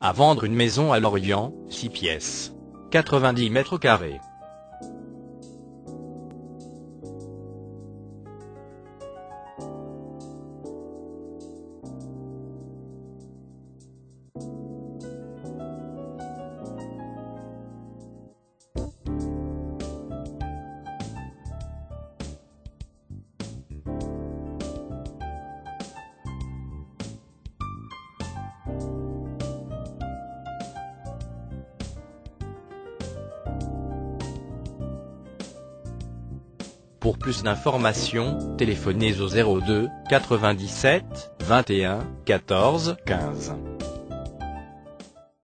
À vendre une maison à Lorient, 6 pièces. 90 mètres carrés. Pour plus d'informations, téléphonez au 02 97 21 14 15.